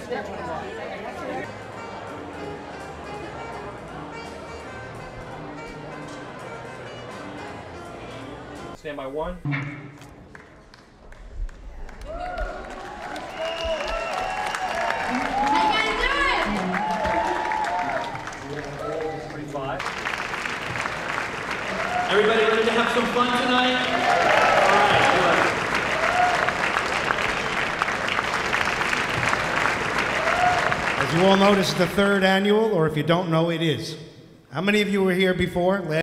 Stand by one. Everybody ready to have some fun tonight? All right, good. As you all know, this is the 3rd annual, or if you don't know, it is. How many of you were here before?